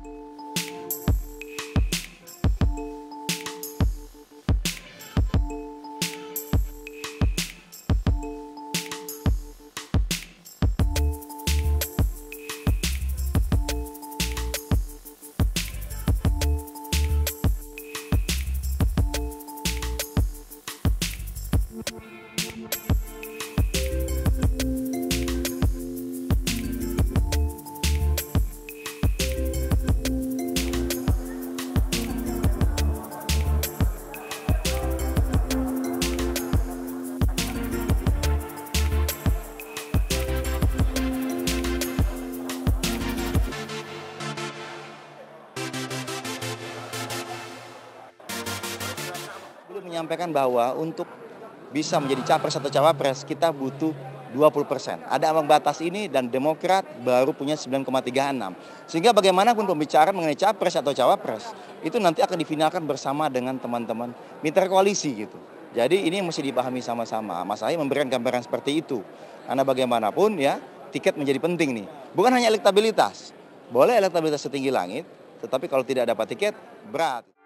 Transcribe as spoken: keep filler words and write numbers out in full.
Beliau menyampaikan bahwa untuk bisa menjadi capres atau cawapres kita butuh dua puluh persen. Ada ambang batas ini dan Demokrat baru punya sembilan koma tiga enam. Sehingga bagaimanapun pembicaraan mengenai capres atau cawapres itu nanti akan difinalkan bersama dengan teman-teman mitra koalisi gitu. Jadi ini mesti dipahami sama-sama. Mas Ahy memberikan gambaran seperti itu. Karena bagaimanapun ya tiket menjadi penting nih. Bukan hanya elektabilitas. Boleh elektabilitas setinggi langit, tetapi kalau tidak dapat tiket berat.